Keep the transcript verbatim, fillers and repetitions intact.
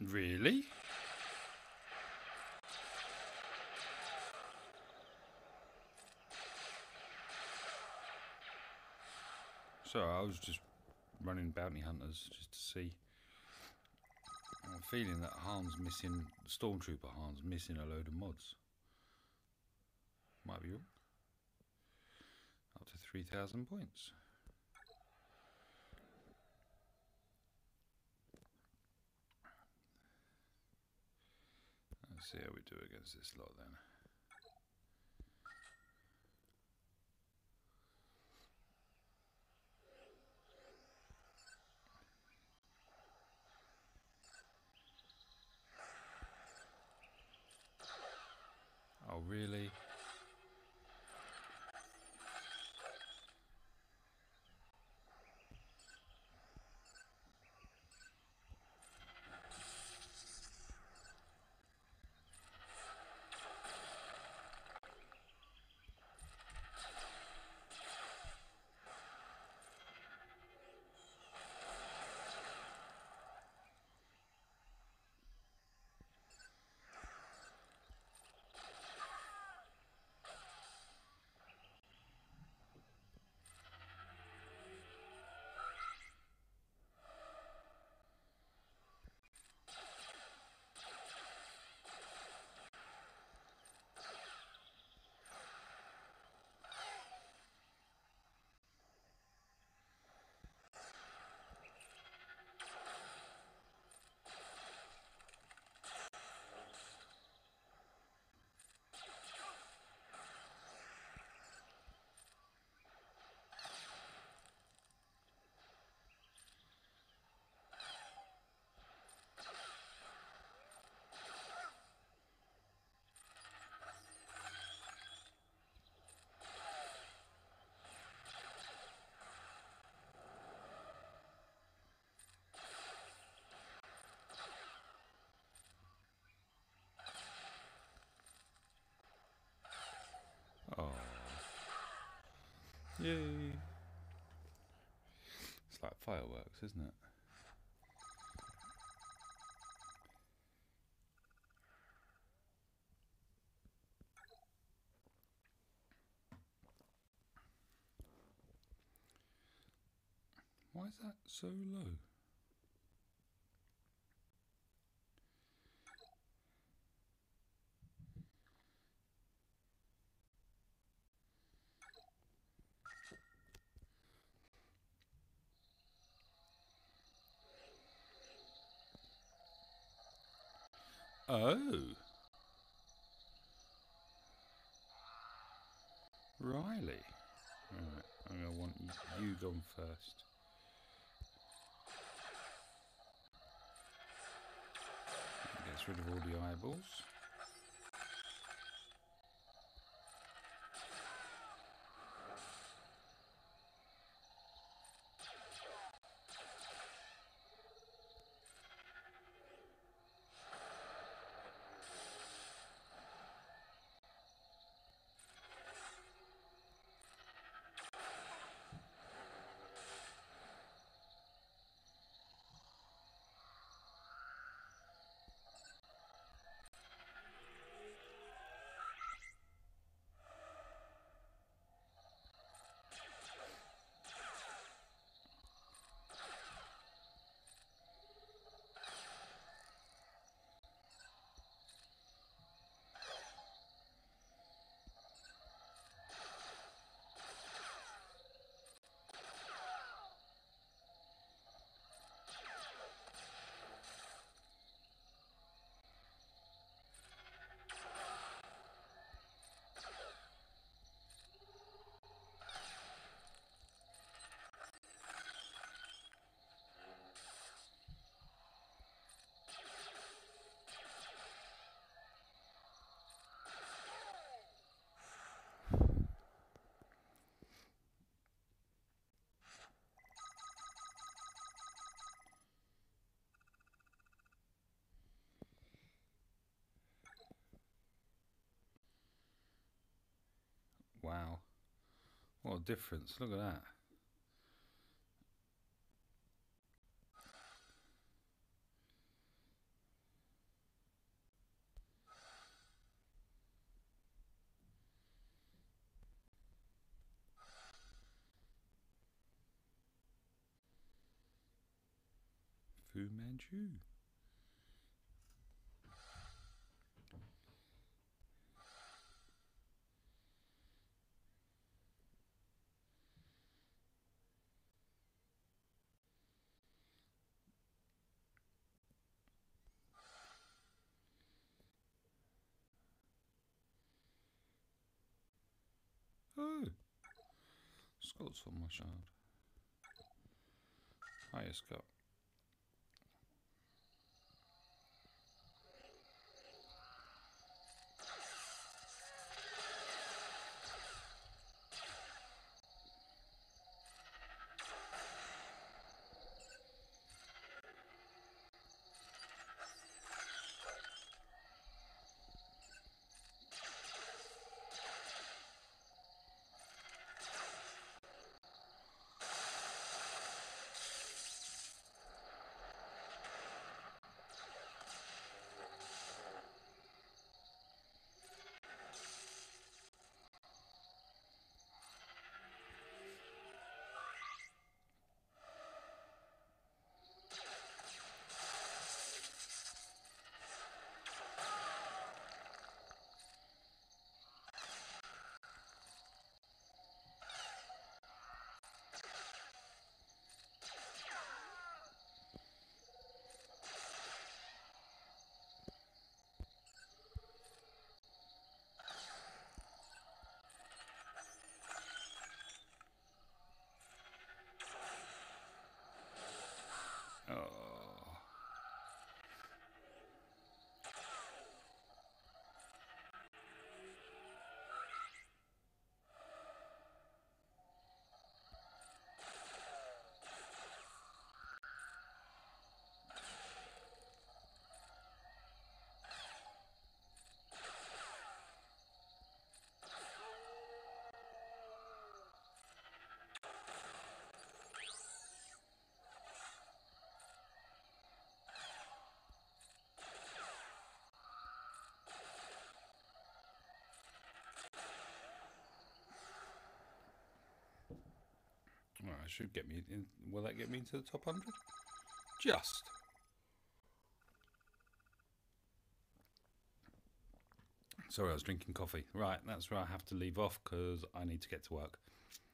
Really? So I was just running bounty hunters just to see. I'm feeling that Han's missing, Stormtrooper Han's missing a load of mods. Might be wrong. Up to three thousand points. Let's see how we do against this lot then. Oh, really? Oh. Yay. It's like fireworks, isn't it? Why is that so low? Oh. Riley. Alright, I'm going to want you, you gone first. Gets rid of all the eyeballs. Wow. What a difference. Look at that. Fu Manchu. Oh, Scott's on my shard. Hiya, Scott. Oh. Well, I should get me in. Will that get me into the top one hundred? Just. Sorry, I was drinking coffee. Right, that's where I have to leave off because I need to get to work.